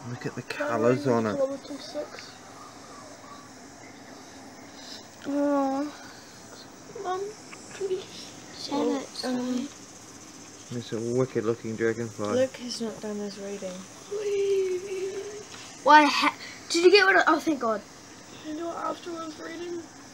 Look at the colours on it. Kilometer 6. Oh, Mum, please. sell it. It's a wicked looking dragonfly. Luke has not done his reading. Please. Why? Did you get rid of? Oh, thank God. You know, after I was reading,